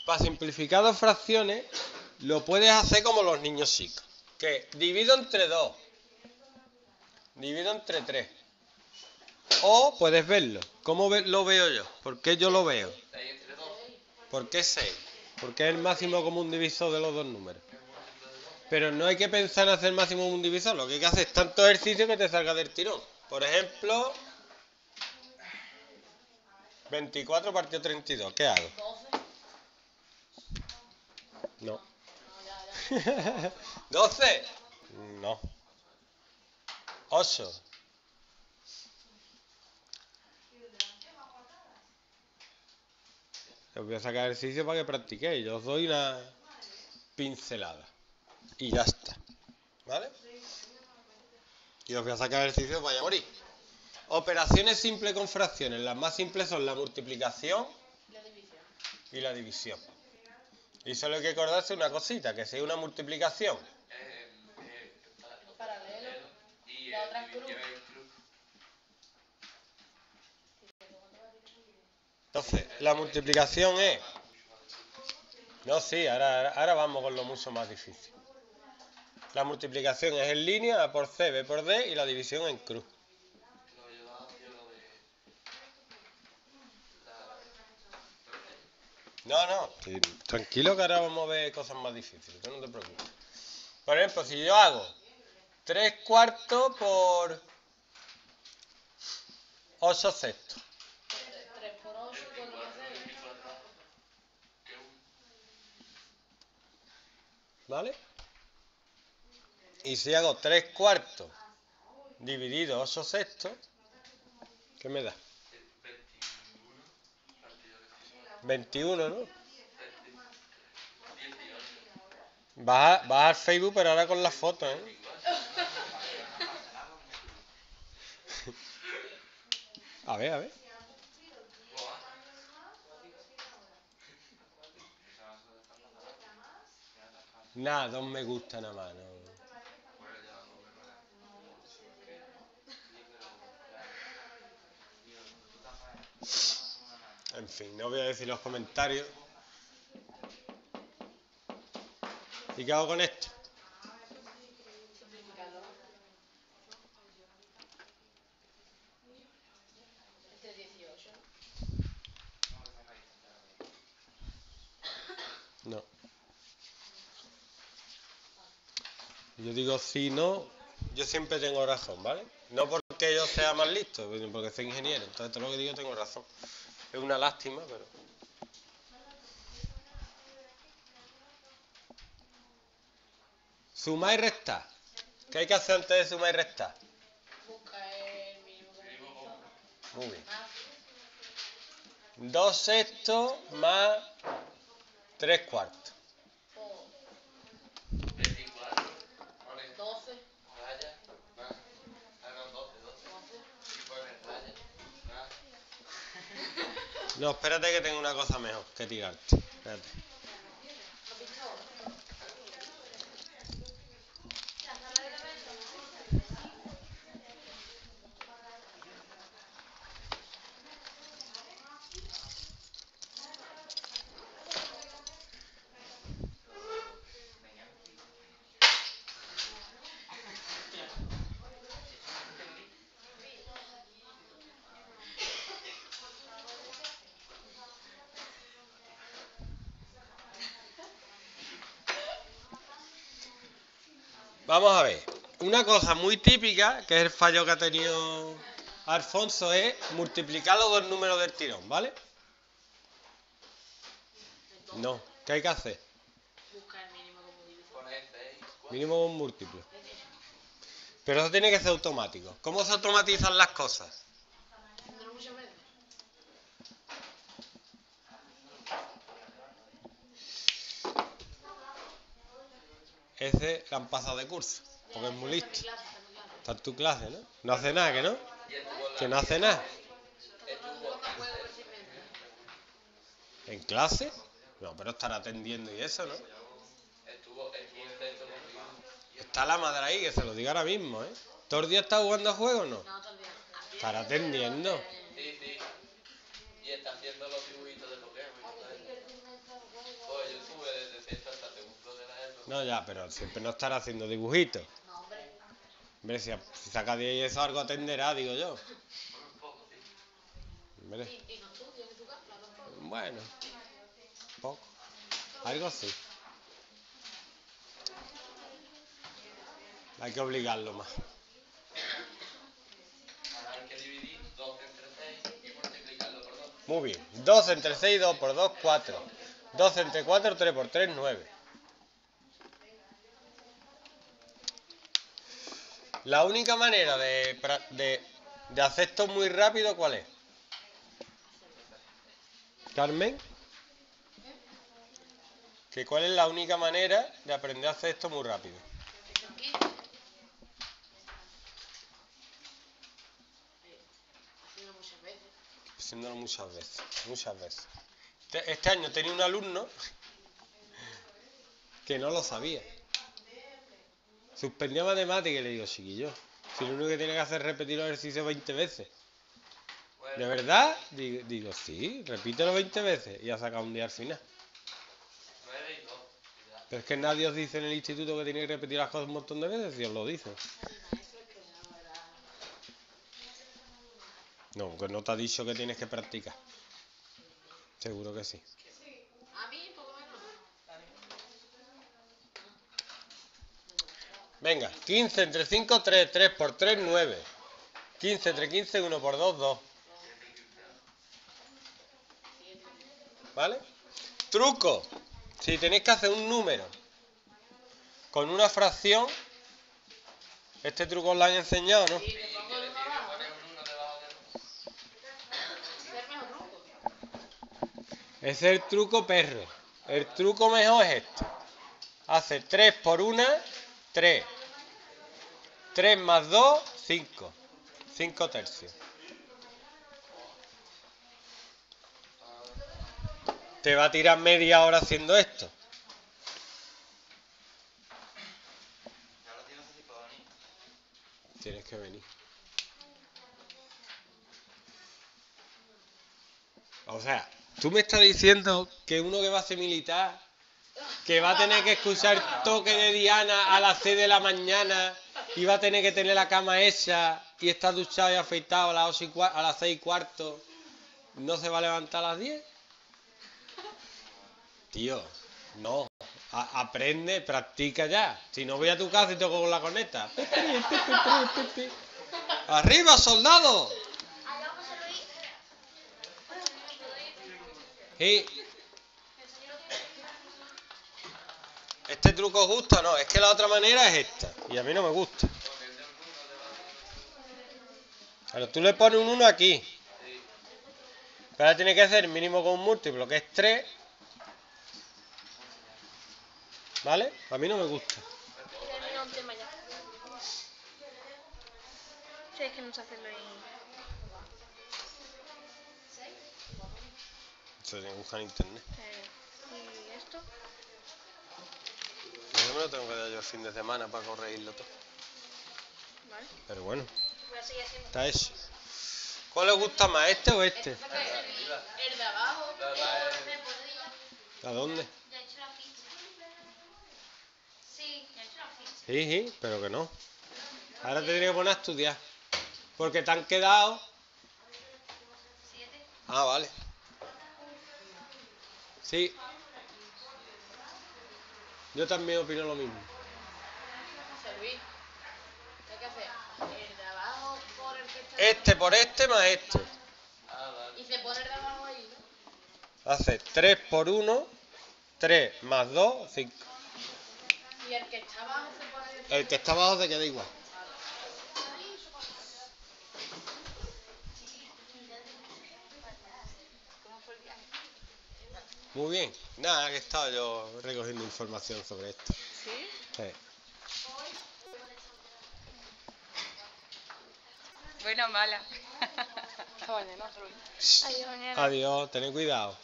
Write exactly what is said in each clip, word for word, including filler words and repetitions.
para simplificar dos fracciones, lo puedes hacer como los niños chicos. Que divido entre dos. Divido entre tres. O puedes verlo. ¿Cómo lo veo yo? ¿Por qué yo lo veo? ¿Por qué seis? Porque es el máximo común divisor de los dos números. Pero no hay que pensar en hacer máximo común divisor. Lo que hay que hacer es tanto ejercicio que te salga del tirón. Por ejemplo, veinticuatro partido treinta y dos. ¿Qué hago? No. ¿doce? No. ocho. Os voy a sacar ejercicio para que practiquéis. Yo os doy una pincelada. Y ya está. ¿Vale? Y os voy a sacar ejercicio para ya morir. Operaciones simples con fracciones. Las más simples son la multiplicación y la división. Y solo hay que acordarse una cosita, que si es una multiplicación. Entonces, la multiplicación es... No, sí, ahora, ahora vamos con lo mucho más difícil. La multiplicación es en línea, A por C, B por D, y la división en cruz. No, no, sí, tranquilo que ahora vamos a ver cosas más difíciles, tú no te preocupes. Por ejemplo, si yo hago tres cuartos por ocho sextos. ¿Vale? Y si hago tres cuartos dividido ocho sextos, ¿qué me da? veintiuno, ¿no? Vas, a, vas al Facebook, pero ahora con las fotos, ¿eh? A ver, a ver. Nada, dos me gusta nada más, ¿no? En fin, no voy a decir los comentarios. ¿Y qué hago con esto? No. Yo digo sí, no. Yo siempre tengo razón, ¿vale? No porque yo sea más listo, sino porque soy ingeniero. Entonces todo lo que digo tengo razón. Es una lástima, pero... Sumar y restar. ¿Qué hay que hacer antes de sumar y restar? Muy bien. Dos sextos más tres cuartos. No, espérate que tengo una cosa mejor que tirarte. Espérate. Vamos a ver. Una cosa muy típica, que es el fallo que ha tenido Alfonso, es multiplicar los dos números del tirón, ¿vale? No. ¿Qué hay que hacer? Mínimo con múltiplo. Pero eso tiene que ser automático. ¿Cómo se automatizan las cosas? Ese le han pasado de curso, porque es muy listo. Está en tu clase, ¿no? No hace nada, ¿que no? Que no hace nada. ¿En clase? No, pero estará atendiendo y eso, ¿no? Está la madre ahí, que se lo diga ahora mismo, ¿eh? ¿Todo el día está jugando a juegos o no? Estará atendiendo. Sí, sí. Y está haciendo los dibujitos de Pokémon. No, ya, pero siempre no estará haciendo dibujitos. Hombre, si, si saca diez y eso algo atenderá, digo yo. Hombre. Bueno, poco. Algo sí. Hay que obligarlo más. Muy bien. dos entre seis, dos por dos, cuatro. dos entre cuatro, tres por tres, nueve. La única manera de, de, de hacer esto muy rápido, ¿cuál es? Carmen, ¿que cuál es la única manera de aprender a hacer esto muy rápido? Haciéndolo muchas veces, muchas veces. Este, este año tenía un alumno que no lo sabía. Suspendía matemáticas y le digo, chiquillo, si lo único que tiene que hacer es repetir los ejercicios veinte veces. ¿De verdad? Digo, digo, sí, repítelo veinte veces y ha sacado un día al final. Pero es que nadie os dice en el instituto que tenéis que repetir las cosas un montón de veces, si os lo dicen. No, que no te ha dicho que tienes que practicar. Seguro que sí. Venga, quince entre cinco, tres, tres por tres, nueve. quince entre quince, uno por dos, dos. ¿Vale? Truco. Si tenéis que hacer un número con una fracción, este truco os lo han enseñado, ¿no? Ese es el truco perro. El truco mejor es este. Hace tres por uno, tres. tres más dos, cinco. cinco tercios. Te va a tirar media hora haciendo esto. Tienes que venir. O sea, tú me estás diciendo que uno que va a ser militar, que va a tener que escuchar toque de Diana a las seis de la mañana y va a tener que tener la cama hecha y estar duchado y afeitado a las, ocho y cua- a las seis y cuarto, ¿no se va a levantar a las diez? Tío, no. A- aprende, practica ya. Si no, voy a tu casa y toco con la corneta. ¡Arriba, soldado! Sí. ¿Este truco os gusta o no? Es que la otra manera es esta. Y a mí no me gusta. Pero tú le pones un uno aquí. Pero ahora tiene que hacer mínimo con un múltiplo, que es tres. ¿Vale? A mí no me gusta. Termina un tema ya. Sí, es que no sé hacerlo en... Se tiene que buscar en internet. Eh, ¿Y esto? Yo me lo tengo que dar yo el fin de semana para corregirlo todo. Vale. Pero bueno, Voy a seguir haciendo. está hecho. ¿Cuál os gusta más, este o este? El de abajo. ¿A dónde? Ya he hecho la ficha. Sí, ya he hecho la ficha. Sí, sí, pero que no. Ahora te tendría que poner a estudiar. Porque te han quedado... Siete. Ah, vale. Sí. Yo también opino lo mismo. José Luis, hay que hacer el de abajo por el que está... Este por este más este. Y se pone el de abajo ahí, ¿no? Hace tres por uno, tres más dos, cinco. Y el que está abajo se pone... El que está abajo se queda igual. ¿Cómo fue el viaje? Muy bien. Nada, que he estado yo recogiendo información sobre esto. ¿Sí? Sí. Buena o mala. Hasta mañana, José Luis. Adiós, mañana. Adiós, tened cuidado.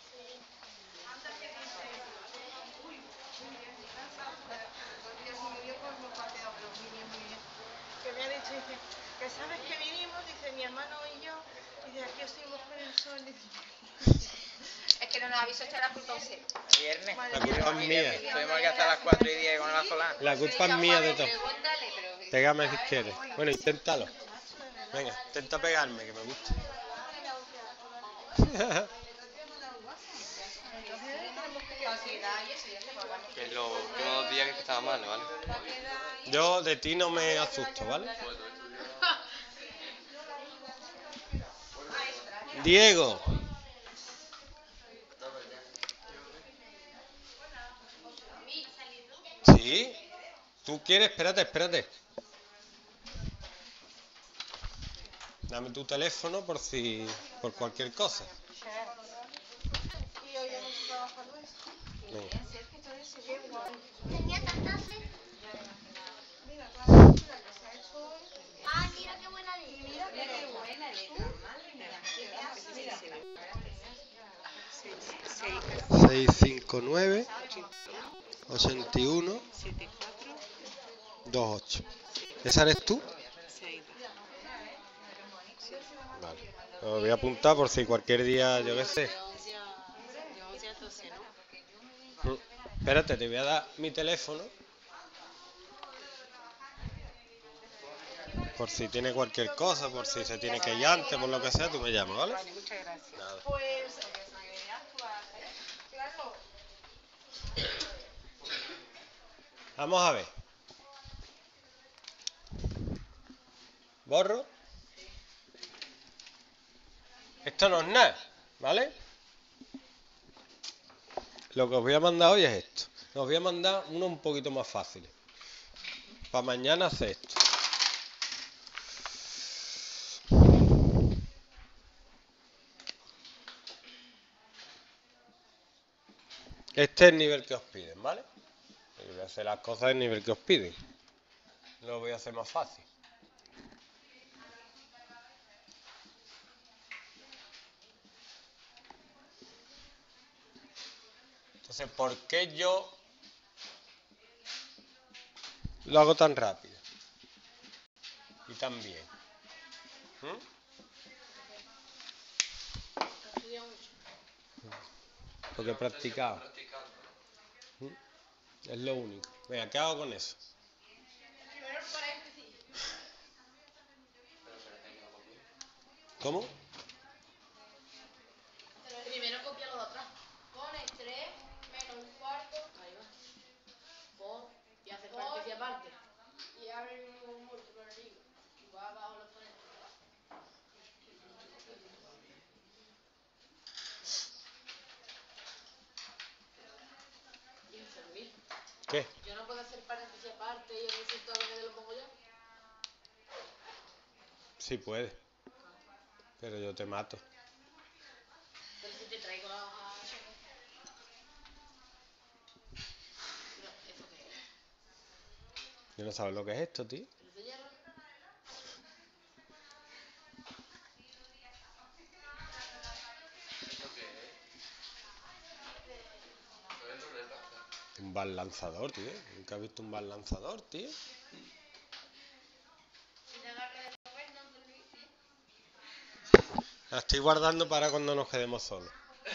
Que me ha dicho, dice, que sabes que vinimos, dice mi hermano y yo, dice, aquí estuvimos con el sol, dice. que no nos avisó, echar la culpa a usted. Viernes. La culpa es mía. Tuvimos que hasta las cuatro y diez con la solar. La culpa es mía de todo. Pregúntale, pero... Pégame si quieres. Bueno, inténtalo. Venga, intenta pegarme, que me gusta. Que los últimos dos días que estaba mal, ¿vale? Yo de ti no me asusto, ¿vale? Diego. ¿Sí? ¿Tú quieres? Espérate, espérate. Dame tu teléfono por si... por cualquier cosa. Y hoy hemos trabajado eso. Venga. Tenía tantas sed. Mira, toda la basura que se ha hecho hoy. Ay, mira qué buena leche. Mira qué buena letra. seis cinco nueve, ochenta y uno, veintiocho. ¿Esa eres tú? Vale. Lo voy a apuntar por si cualquier día, yo qué sé. Mm. Espérate, te voy a dar mi teléfono. Por si tiene cualquier cosa, por si se tiene que ir antes, por lo que sea, tú me llamas, ¿vale? Vale, muchas gracias. Nada. Pues, claro, Vamos a ver. Borro. Esto no es nada, ¿vale? Lo que os voy a mandar hoy es esto. Os voy a mandar uno un poquito más fácil. Para mañana hacer esto. Este es el nivel que os piden, ¿vale? Y voy a hacer las cosas del nivel que os piden. Lo voy a hacer más fácil. Entonces, ¿por qué yo lo hago tan rápido? Y tan bien. ¿Mm? Porque he practicado. ¿Mm? Es lo único. Venga, ¿qué hago con eso? ¿Cómo? Primero copia lo de atrás. Pones tres menos un cuarto. Ahí va. Por. Y hace paréntesis aparte. Y abre un múltiplo enemigo. Y va abajo los pones. Inservir. ¿Qué? Yo no puedo hacer paréntesis aparte y el resultado que lo pongo yo. Sí puede. Pero yo te mato. Pero si te traigo la hoja. No, ¿esto qué es? Yo no sabes lo que es esto, tío. ¿Es de hierro? Un bar lanzador, tío. Nunca he visto un bar lanzador, tío. La estoy guardando para cuando nos quedemos solos.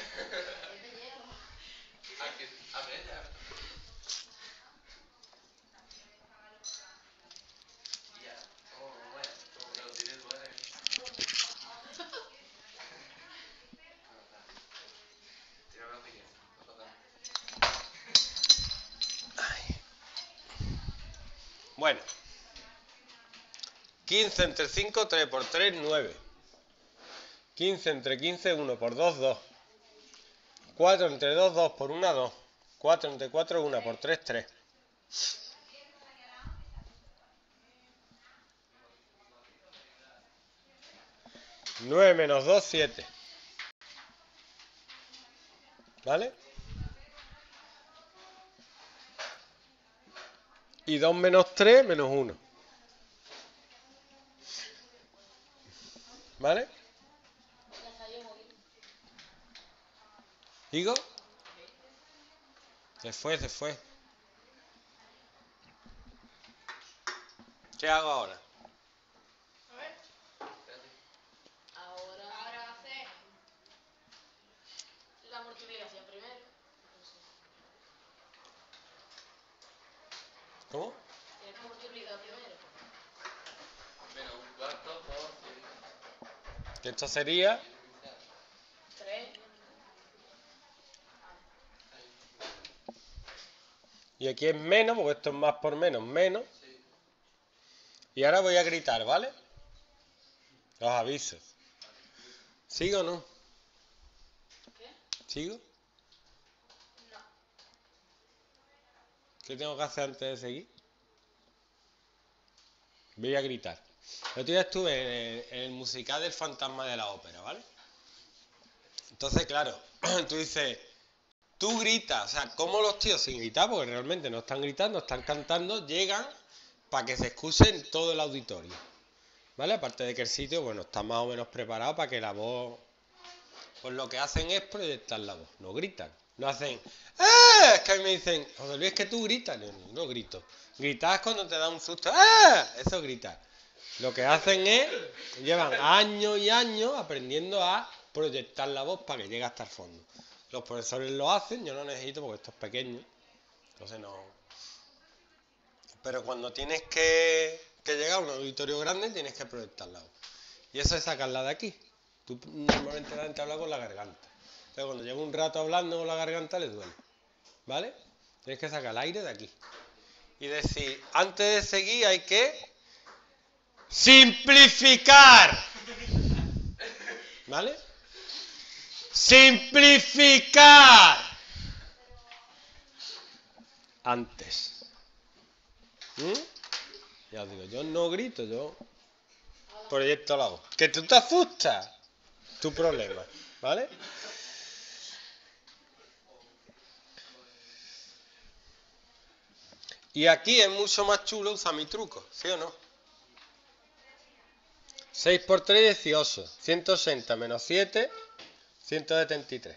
Bueno. quince entre cinco, tres por tres, nueve. quince entre quince, uno por dos, dos. cuatro entre dos, dos por uno, dos. cuatro entre cuatro, uno por tres, tres. nueve menos dos, siete. ¿Vale? Y dos menos tres, menos uno. ¿Vale? ¿Digo? Se fue, se fue. ¿Qué hago ahora? Ahora, ahora hace la multiplicación. ¿Cómo? Tienes que multiplicar primero. Menos un cuarto por cien. Que esto sería tres. y aquí es menos, porque esto es más por menos, menos. Y ahora voy a gritar, ¿vale? Los avisos. ¿Sigo o no? ¿Qué? ¿Sigo? No. ¿Qué tengo que hacer antes de seguir? Voy a gritar. El otro día estuve en el, en el musical del Fantasma de la Ópera, ¿vale? Entonces, claro, tú dices, tú gritas, o sea, ¿cómo los tíos sin gritar? Porque realmente no están gritando, están cantando, llegan para que se escuche en todo el auditorio, ¿vale? Aparte de que el sitio, bueno, está más o menos preparado para que la voz, pues lo que hacen es proyectar la voz, no gritan, no hacen, ¡eh! Es que a mí me dicen, José Luis, es que tú gritas, no, no, no grito, gritas cuando te da un susto, ¡eh! Eso grita. Lo que hacen es, llevan años y años aprendiendo a proyectar la voz para que llegue hasta el fondo. Los profesores lo hacen, yo no necesito porque esto es pequeño, entonces no. Pero cuando tienes que, que llegar a un auditorio grande, tienes que proyectar la voz. Y eso es sacarla de aquí. Tú normalmente la gente habla con la garganta. Pero cuando lleva un rato hablando con la garganta le duele. ¿Vale? Tienes que sacar el aire de aquí. Y decir, antes de seguir hay que simplificar. ¿Vale? Simplificar. Antes. ¿Mm? Ya os digo, yo no grito, yo proyecto la voz. ¿Que tú te asustas? Tu problema, ¿vale? Y aquí es mucho más chulo usar mi truco, ¿sí o no? seis por tres, dieciocho. ciento sesenta menos siete, ciento setenta y tres.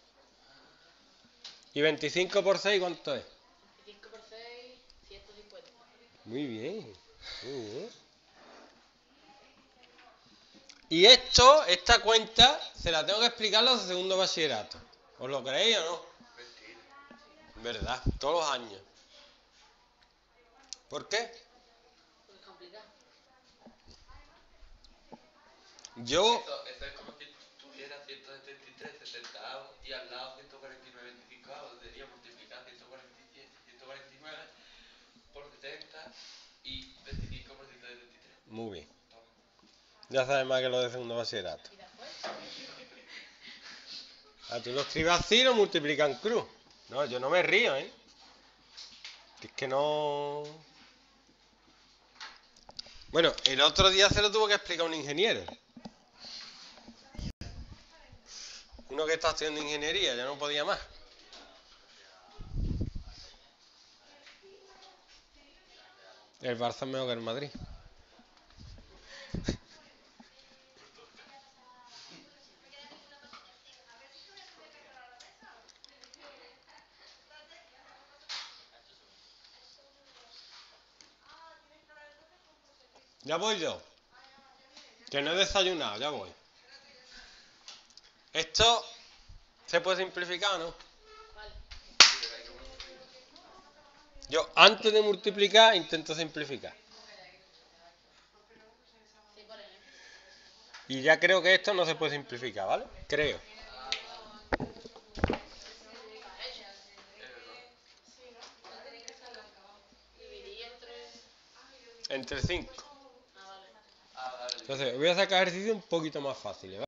¿Y veinticinco por seis cuánto es? veinticinco por seis, ciento cincuenta. Muy bien, muy bien. Y esto, esta cuenta, se la tengo que explicar a los de segundo bachillerato. ¿Os lo creéis o no? ¿Verdad? Todos los años. ¿Por qué? Porque es complicado. Yo, Esto, esto es como si tuviera ciento setenta y tres sesenta y al lado ciento cuarenta y nueve veinticinco. Debería multiplicar ciento cuarenta y siete, ciento cuarenta y nueve por setenta y veinticinco por ciento setenta y tres. muy bien. Ya sabes más que lo de segundo bachillerato. ¿Y después? Ah, tú lo escribes así y lo multiplican cruz. No, yo no me río, ¿eh? Es que no... Bueno, el otro día se lo tuvo que explicar un ingeniero. Uno que está estudiando ingeniería, ya no podía más. El Barça es mejor que el Madrid. Ya voy yo. Que no he desayunado, ya voy. Esto se puede simplificar, ¿o no? ¿Cuál? Yo antes de multiplicar intento simplificar. Sí, por ejemplo. Y ya creo que esto no se puede simplificar, ¿vale? Creo. Dividí entre... Entre cinco. Ah, vale. Ah, vale. Entonces voy a sacar ejercicios un poquito más fáciles, ¿vale?